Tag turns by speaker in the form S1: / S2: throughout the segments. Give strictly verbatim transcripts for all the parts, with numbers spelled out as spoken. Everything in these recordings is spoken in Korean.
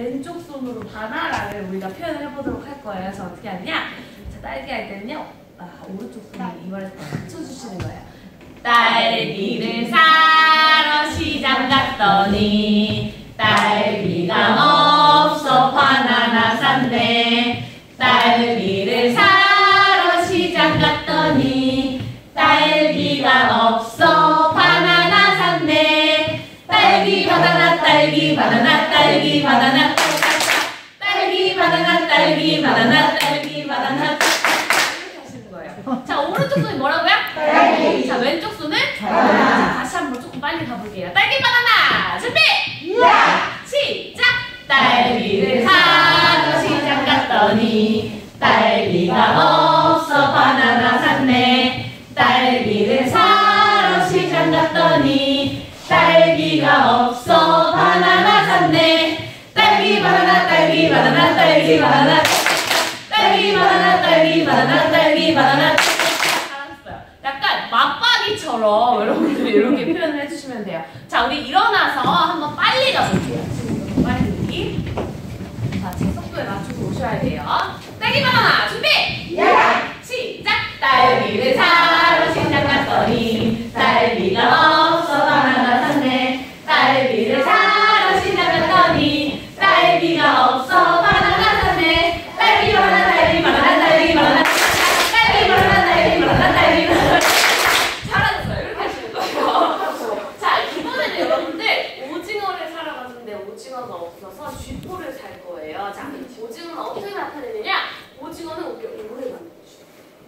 S1: 왼쪽 손으로 바나나를 우리가 표현을 해보도록 할 거예요. 그래서 어떻게 하냐? 자, 딸기 할 때는요. 아, 오른쪽 손이 이번에 맞춰주시는 거예요. 딸기를 사러 시장 갔더니 딸기가 없어 바나나 샀네. 딸기를 사러 시장 갔더니 딸기가 없어 바나나 샀네. 딸기 바나나 딸기 바나나 딸기 바나나 딸기 바나나 딸기 바나나 딸기 바나나 이렇게 하시는 거예요. 자, 오른쪽 손이 뭐라고요? 딸기. 자, 왼쪽 손은 바나나. 다시 한번 조금 빨리 가볼게요. 딸기 바나나 준비! 시작! 딸기를 사러 시장 갔더니 딸기가 없어 바나나 샀네. 딸기를 사러 시장 갔더니 딸기가 없어 바나나 샀네. 딸기 바나나 딸기 바나나 딸기 바나나 딸기 바나나 딸기 바나나 딸기 바나나. 잘했어요. 약간 맞박이처럼 여러분들이 이렇게 표현을 해주시면 돼요. 자, 우리 일어나서 한번 빨리 가볼게요. 지금부터 빨리. 자, 제 속도에 맞춰서 오셔야 돼요. 딸기 바나나 준비! 시작! 딸기를 사러 시장 갔더니 딸기가 없어 바나나 샀네. 딸기를 사러 시장 갔더니 딸기가 없어 바나나 샀네. 딸기 바나나 딸기 바나나 딸기 바나나 딸기 바나나 딸기 바나나 딸기 바나나. 잘하셨어요. 이렇게 하시는 거예요. 자, 이번에는 여러분들 오징어를 사러 갔는데 오징어가 없어서 쥐포를 살 거예요. 자, 오징어는 어떻게 나타내느냐? 오징어는 오래 만들어주세요.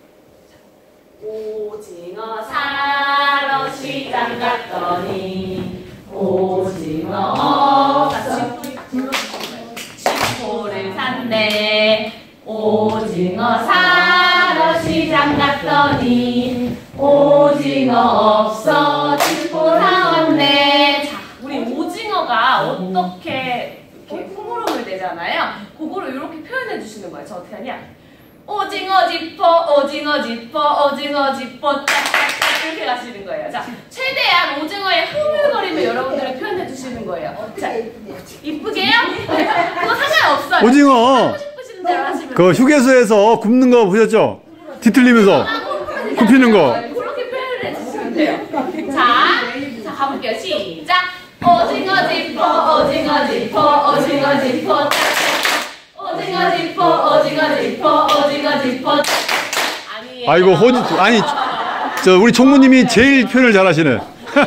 S1: 오징어 사러 시장 갔더니 오징어 없어. 쥐포를 샀네. 오징어 사러 시장 갔더니 오징어 없어. 쥐포 사왔네. 자, 우리 오징어가 어떻게 이렇게 흐물흐물 되잖아요. 그거를 이렇게 표현해 주시는 거예요. 저 어떻게 하냐? 오징어 지퍼 오징어 지퍼 오징어 지퍼 짝짝짝 이렇게 가시는 거예요. 자, 최대한 오징어의 흐물거림을 여러분들이 표현해 주시는 거예요. 자, 이쁘게요? 그거 상관없어요.
S2: 오징어
S1: 하고 싶으신 대로 하시면
S2: 그 휴게소에서 굽는 거 보셨죠? 뒤틀리면서 굽히는 거.
S1: 그렇게 표현을 해주시면 돼요. 자, 자 가볼게요. 시작. 오징어 지퍼 오징어 지퍼 오징어 지퍼 오징어 지퍼 오징어 지퍼 오징어 지퍼. 아니에요.
S2: 아이고 호지 아니 저 우리 총무님이 제일 표현을 잘하시네.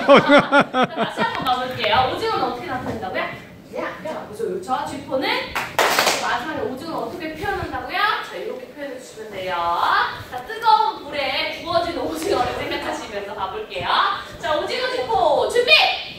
S1: 다시 한번 가볼게요. 오징어는 어떻게 나타낸다고요? 자, 보세요. 저 지퍼는 마지막에 오징어 어떻게 표현한다고요? 자, 이렇게 표현해 주시면 돼요. 자, 뜨거운 불에 구워진 오징어를 생각하시면서 가볼게요. 자, 오징어 지퍼 준비!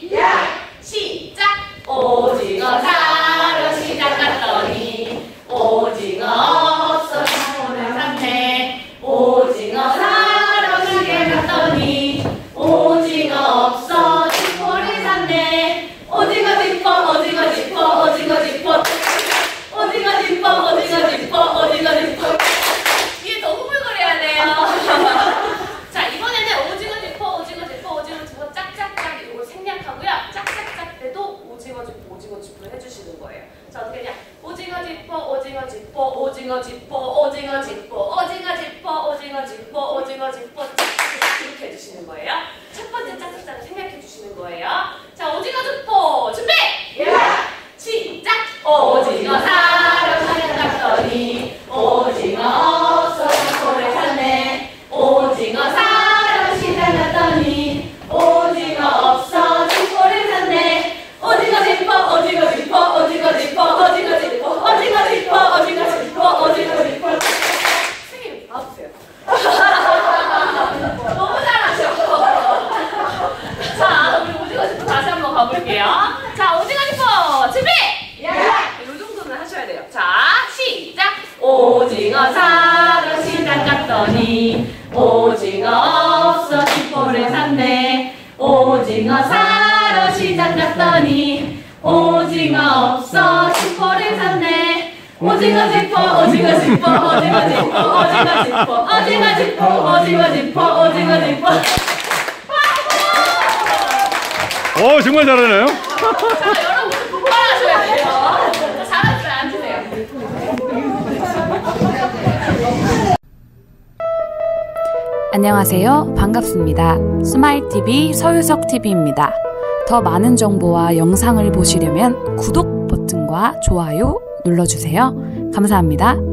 S1: 시작! 오징어 사러 시장 갔더니 오징어 없어 쥐포를 샀네. 오징어 사러 시장 갔더니 오징어 없어 쥐포를 샀네. 오징어 지퍼 오징어 지퍼 오징어 지퍼 오징어 지퍼 오징어 지퍼 오징어 지퍼. 이게 더 흐물거려야 돼요. 자, 이번에는 오징어 지퍼 오징어 지퍼 오징어 지퍼 짝짝짝 이걸 생략하고요. 짝짝짝 때도 오징어 지퍼 오징어 지퍼를 해주시는 거예요. 자, 어떻게 하냐? 오징어 지퍼 오징어 지퍼 오징어 지퍼 오징어 지퍼 오징어 지퍼 오징어 지퍼 오징어 지퍼 이렇게 해주시는 거예요. 첫 번째 짝짝짝을 생략해 주시는 거예요. 자, 오징어 지퍼 준비! 시작! 오징어 사러 시장 갔더니 오징어 없어 쥐포를 샀네. 오징어 사러 시장 갔더니 오징어 없어 쥐포를 샀네. 오징어 지퍼 오징어 지퍼 오징어 지퍼 오징어 지퍼 오징어 지퍼 오징어 지퍼 오징어 지퍼. 선생님 봐주세요. 너무 잘하셔. 자, 우리 오징어 지퍼 다시 한번 가볼게요. 자, 오징어 지퍼 준비! 이 정도는 하셔야 돼요. 자, 시작! 오징어 사러 시장 갔더니 오징어 없어 쥐포를 샀네. 오징어 사러 시장 갔더니 오징어 없어 쥐포를 샀네. 오징어 지퍼 오징어 지퍼 오징어 지퍼 오징어 지퍼 오징어 지퍼 오징어 지퍼 오징어 지퍼.
S2: 어 정말 잘하네요.
S1: 자, 여러분 분발하셔야 돼요. 자,
S3: 안녕하세요. 반갑습니다. 스마일티비 서유석티비입니다. 더 많은 정보와 영상을 보시려면 구독 버튼과 좋아요 눌러주세요. 감사합니다.